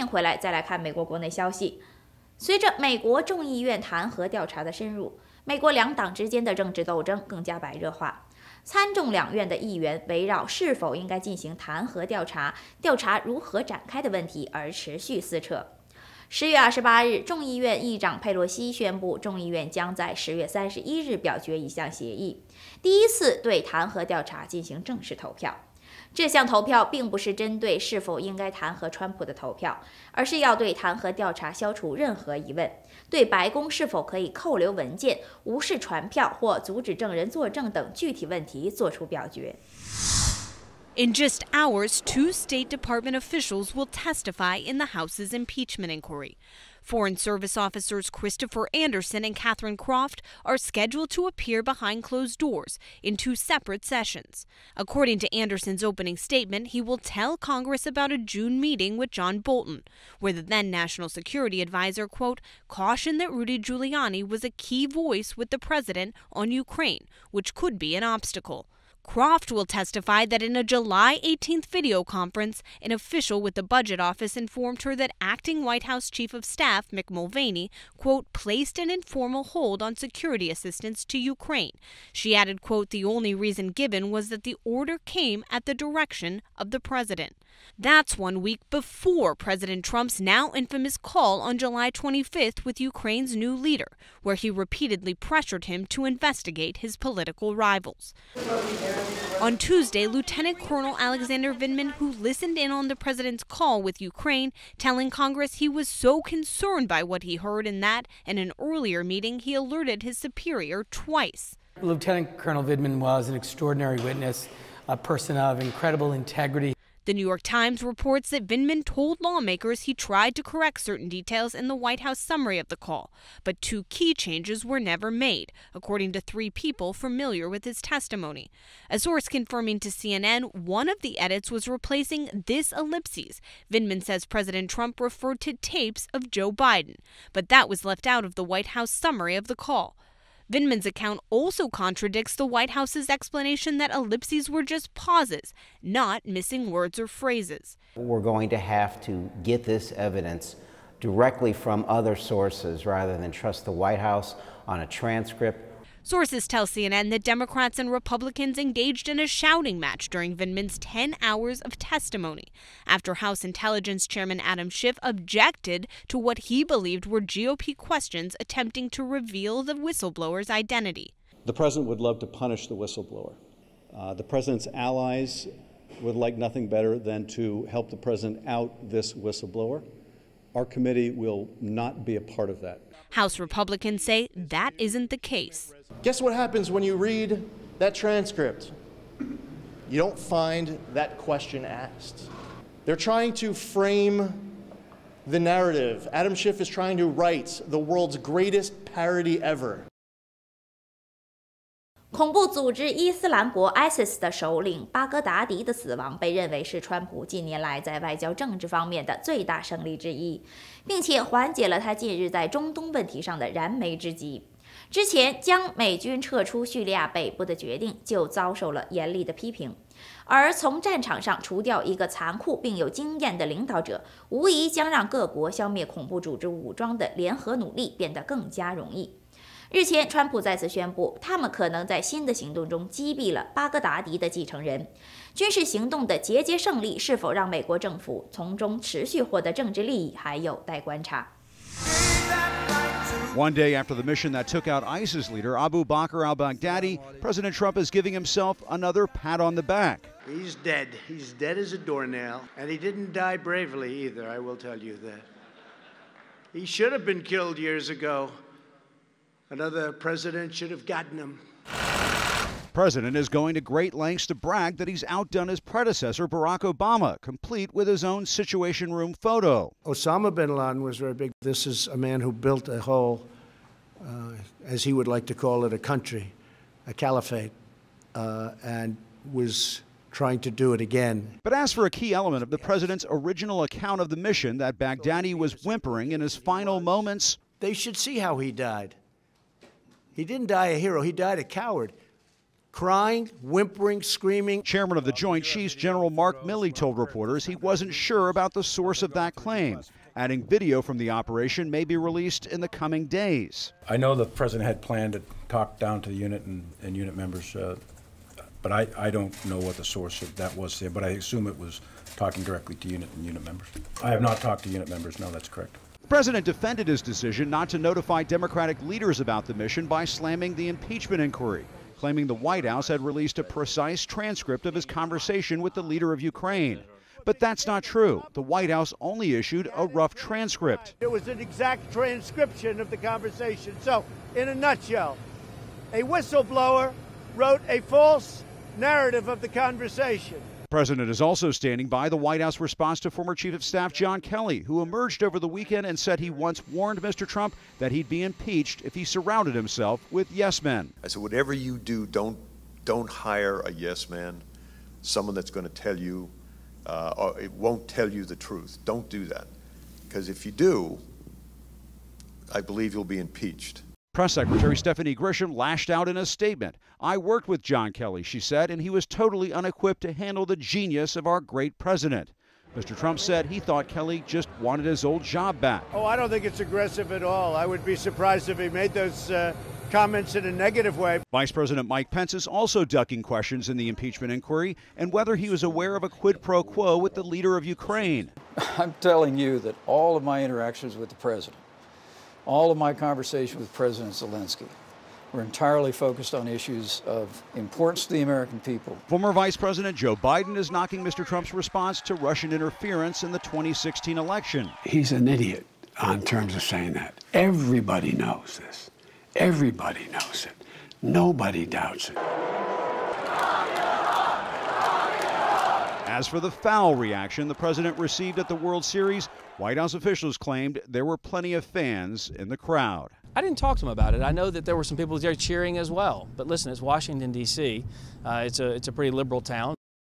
讯回来，再来看美国国内消息。随着美国众议院弹劾调查的深入，美国两党之间的政治斗争更加白热化。参众两院的议员围绕是否应该进行弹劾调查、调查如何展开的问题而持续撕扯。10月28日，众议院议长佩洛西宣布，众议院将在10月31日表决一项协议，第一次对弹劾调查进行正式投票。这项投票并不是针对是否应该弹劾川普的投票，而是要对弹劾调查消除任何疑问，对白宫是否可以扣留文件、无视传票或阻止证人作证等具体问题作出表决。 In just hours, 2 State Department officials will testify in the House's impeachment inquiry. Foreign Service officers Christopher Anderson and Catherine Croft are scheduled to appear behind closed doors in 2 separate sessions. According to Anderson's opening statement, he will tell Congress about a June meeting with John Bolton, where the then National Security Advisor, quote, cautioned that Rudy Giuliani was a key voice with the president on Ukraine, which could be an obstacle. Croft will testify that in a July 18th video conference, an official with the Budget Office informed her that acting White House Chief of Staff Mick Mulvaney, quote, placed an informal hold on security assistance to Ukraine. She added, quote, the only reason given was that the order came at the direction of the president. That's 1 week before President Trump's now infamous call on July 25th with Ukraine's new leader, where he repeatedly pressured him to investigate his political rivals. On Tuesday, Lieutenant Colonel Alexander Vindman, who listened in on the president's call with Ukraine, telling Congress he was so concerned by what he heard in that and an earlier meeting, he alerted his superior twice. Lieutenant Colonel Vindman was an extraordinary witness, a person of incredible integrity. The New York Times reports that Vindman told lawmakers he tried to correct certain details in the White House summary of the call, but 2 key changes were never made, according to 3 people familiar with his testimony. A source confirming to CNN one of the edits was replacing this ellipses. Vindman says President Trump referred to tapes of Joe Biden, but that was left out of the White House summary of the call. Vindman's account also contradicts the White House's explanation that ellipses were just pauses, not missing words or phrases. We're going to have to get this evidence directly from other sources rather than trust the White House on a transcript. Sources tell CNN that Democrats and Republicans engaged in a shouting match during Vindman's 10 hours of testimony after House Intelligence Chairman Adam Schiff objected to what he believed were GOP questions attempting to reveal the whistleblower's identity. The president would love to punish the whistleblower. The president's allies would like nothing better than to help the president out this whistleblower. Our committee will not be a part of that. House Republicans say that isn't the case. Guess what happens when you read that transcript? You don't find that question asked. They're trying to frame the narrative. Adam Schiff is trying to write the world's greatest parody ever. 恐怖组织伊斯兰国 ISIS 的首领巴格达迪的死亡被认为是川普近年来在外交政治方面的最大胜利之一，并且缓解了他近日在中东问题上的燃眉之急。之前将美军撤出叙利亚北部的决定就遭受了严厉的批评，而从战场上除掉一个残酷并有经验的领导者，无疑将让各国消灭恐怖组织武装的联合努力变得更加容易。日前，川普再次宣布，他们可能在新的行动中击毙了巴格达迪的继承人。军事行动的节节胜利是否让美国政府从中持续获得政治利益，还有待观察。 One day after the mission that took out ISIS leader Abu Bakr al-Baghdadi, President Trump is giving himself another pat on the back. He's dead. He's dead as a doornail. And he didn't die bravely either, I will tell you that. He should have been killed years ago. Another president should have gotten him. The president is going to great lengths to brag that he's outdone his predecessor, Barack Obama, complete with his own Situation Room photo. Osama bin Laden was very big. This is a man who built a whole, as he would like to call it, a country, a caliphate, and was trying to do it again. But as for a key element of the president's original account of the mission, that Baghdadi was whimpering in his final moments. They should see how he died. He didn't die a hero, he died a coward. crying, whimpering, screaming. Chairman of the Joint Chiefs, General Mark Milley, told reporters he wasn't sure about the source of that claim, adding video from the operation may be released in the coming days. I know the president had planned to talk down to the unit and unit members, but I don't know what the source of that was there, but I assume it was talking directly to unit and unit members. I have not talked to unit members, no, that's correct. The president defended his decision not to notify Democratic leaders about the mission by slamming the impeachment inquiry, claiming the White House had released a precise transcript of his conversation with the leader of Ukraine. But that's not true. The White House only issued a rough transcript. It was an exact transcription of the conversation. So, in a nutshell, a whistleblower wrote a false narrative of the conversation. The president is also standing by the White House response to former Chief of Staff John Kelly, who emerged over the weekend and said he once warned Mr. Trump that he'd be impeached if he surrounded himself with yes men. I said, whatever you do, don't hire a yes man, someone that's going to tell you, or it won't tell you the truth. Don't do that. Because if you do, I believe you'll be impeached. Press Secretary Stephanie Grisham lashed out in a statement. I worked with John Kelly, she said, and he was totally unequipped to handle the genius of our great president. Mr. Trump said he thought Kelly just wanted his old job back. Oh, I don't think it's aggressive at all. I would be surprised if he made those comments in a negative way. Vice President Mike Pence is also ducking questions in the impeachment inquiry and whether he was aware of a quid pro quo with the leader of Ukraine. I'm telling you that all of my interactions with the president, all of my conversation with President Zelensky, were entirely focused on issues of importance to the American people. Former Vice President Joe Biden is knocking Mr. Trump's response to Russian interference in the 2016 election. He's an idiot on terms of saying that. Everybody knows this. Everybody knows it. Nobody doubts it. As for the foul reaction the president received at the World Series, White House officials claimed there were plenty of fans in the crowd. I didn't talk to him about it. I know that there were some people there cheering as well. But listen, it's Washington, D.C. It's a pretty liberal town.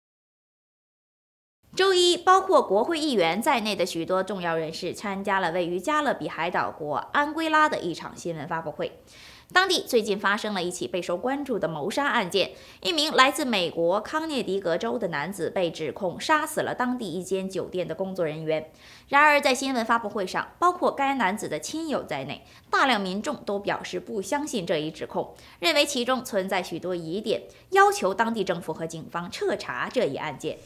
周一，包括国会议员在内的许多重要人士参加了位于加勒比海岛国安圭拉的一场新闻发布会。当地最近发生了一起备受关注的谋杀案件，一名来自美国康涅狄格州的男子被指控杀死了当地一间酒店的工作人员。然而，在新闻发布会上，包括该男子的亲友在内，大量民众都表示不相信这一指控，认为其中存在许多疑点，要求当地政府和警方彻查这一案件。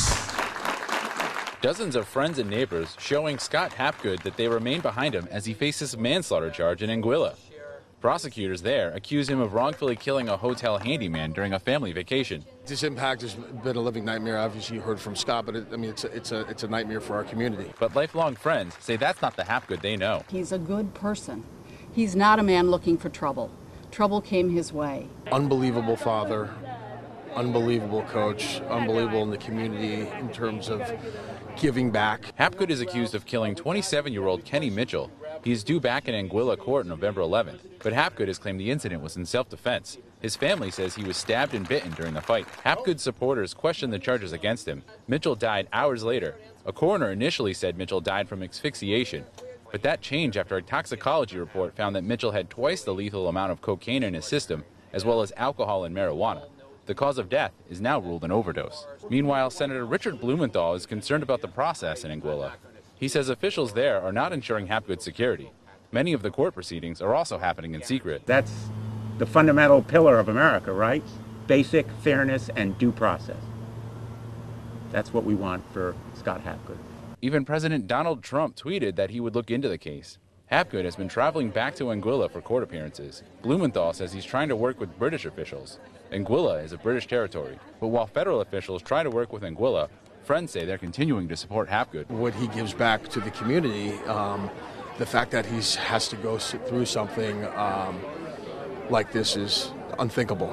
Dozens of friends and neighbors showing Scott Hapgood that they remain behind him as he faces a manslaughter charge in Anguilla. Prosecutors there accuse him of wrongfully killing a hotel handyman during a family vacation. This impact has been a living nightmare. Obviously, you heard from Scott, but it's a nightmare for our community. But lifelong friends say that's not the Hapgood they know. He's a good person. He's not a man looking for trouble. Trouble came his way. Unbelievable father, unbelievable coach, unbelievable in the community in terms of giving back. Hapgood is accused of killing 27-year-old Kenny Mitchell. He's due back in Anguilla court November 11th, but Hapgood has claimed the incident was in self-defense. His family says he was stabbed and bitten during the fight. Hapgood's supporters questioned the charges against him. Mitchell died hours later. A coroner initially said Mitchell died from asphyxiation, but that changed after a toxicology report found that Mitchell had twice the lethal amount of cocaine in his system, as well as alcohol and marijuana. The cause of death is now ruled an overdose. Meanwhile, Senator Richard Blumenthal is concerned about the process in Anguilla. He says officials there are not ensuring Hapgood's security. Many of the court proceedings are also happening in secret. That's the fundamental pillar of America, right? Basic fairness and due process. That's what we want for Scott Hapgood. Even President Donald Trump tweeted that he would look into the case. Hapgood has been traveling back to Anguilla for court appearances. Blumenthal says he's trying to work with British officials. Anguilla is a British territory, but while federal officials try to work with Anguilla, friends say they're continuing to support Hapgood. What he gives back to the community, the fact that he has to go through something like this is unthinkable.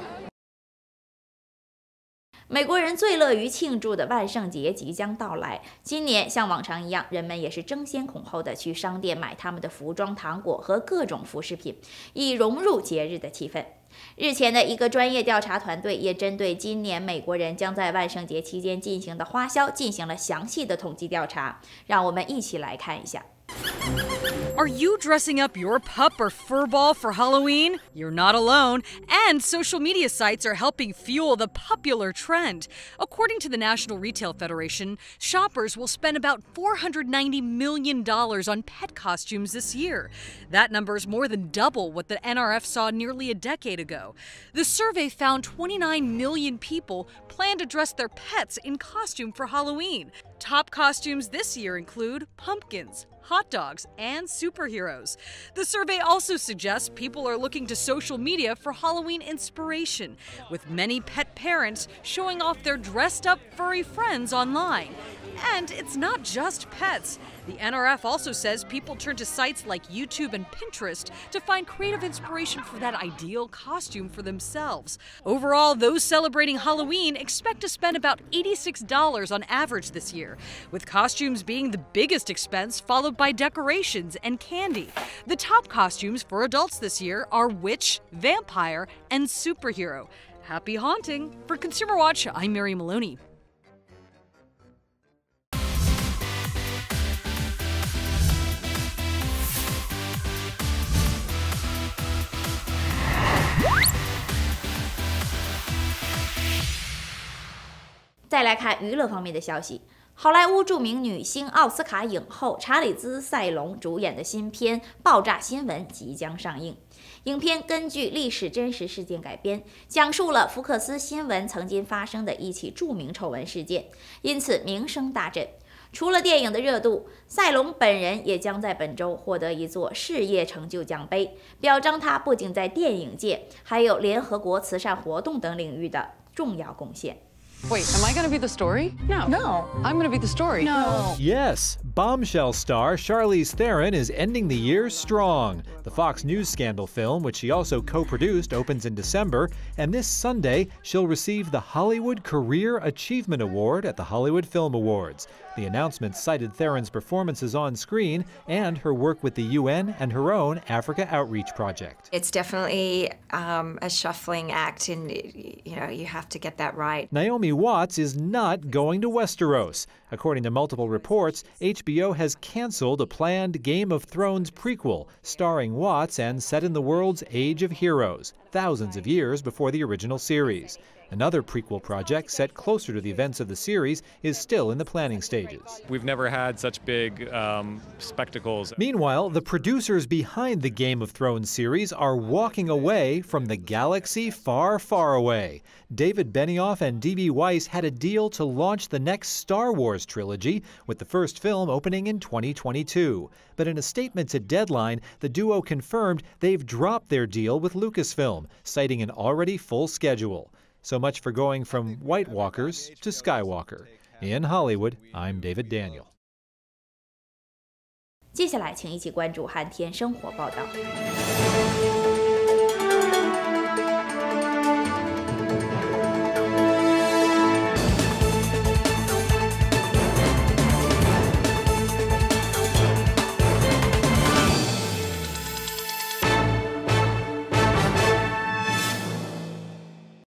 美国人最乐于庆祝的万圣节即将到来，今年像往常一样，人们也是争先恐后的去商店买他们的服装、糖果和各种服饰品，以融入节日的气氛。日前的一个专业调查团队也针对今年美国人将在万圣节期间进行的花销进行了详细的统计调查，让我们一起来看一下。 Are you dressing up your pup or fur ball for Halloween? You're not alone, and social media sites are helping fuel the popular trend. According to the National Retail Federation, shoppers will spend about $490 million on pet costumes this year. That number is more than double what the NRF saw nearly a decade ago. The survey found 29 million people plan to dress their pets in costume for Halloween. Top costumes this year include pumpkins, hot dogs, and superheroes. The survey also suggests people are looking to social media for Halloween inspiration, with many pet parents showing off their dressed-up furry friends online. And it's not just pets. The NRF also says people turn to sites like YouTube and Pinterest to find creative inspiration for that ideal costume for themselves. Overall, those celebrating Halloween expect to spend about $86 on average this year, with costumes being the biggest expense, followed by decorations and candy. The top costumes for adults this year are witch, vampire, and superhero. Happy haunting! For Consumer Watch, I'm Mary Maloney. 再来看娱乐方面的消息，好莱坞著名女星奥斯卡影后查理兹·塞隆主演的新片《爆炸新闻》即将上映。影片根据历史真实事件改编，讲述了福克斯新闻曾经发生的一起著名丑闻事件，因此名声大振。除了电影的热度，塞隆本人也将在本周获得一座事业成就奖杯，表彰他不仅在电影界，还有联合国慈善活动等领域的重要贡献。 Wait, am I going to be the story? No. No. I'm going to be the story. No. Yes, Bombshell star Charlize Theron is ending the year strong. The Fox News scandal film, which she also co-produced, opens in December, and this Sunday she'll receive the Hollywood Career Achievement Award at the Hollywood Film Awards. The announcement cited Theron's performances on screen and her work with the UN and her own Africa Outreach Project. It's definitely a shuffling act, and you have to get that right. Naomi Watts is not going to Westeros. According to multiple reports, HBO has canceled a planned Game of Thrones prequel starring Watts and set in the world's Age of Heroes, thousands of years before the original series. Another prequel project set closer to the events of the series is still in the planning stages. We've never had such big spectacles. Meanwhile, the producers behind the Game of Thrones series are walking away from the galaxy far, far away. David Benioff and D.B. Weiss had a deal to launch the next Star Wars trilogy, with the first film opening in 2022. But in a statement to Deadline, the duo confirmed they've dropped their deal with Lucasfilm, citing an already full schedule. So much for going from White Walkers to Skywalker. In Hollywood, I'm David Daniel. 接下来，请一起关注寒天生活报道。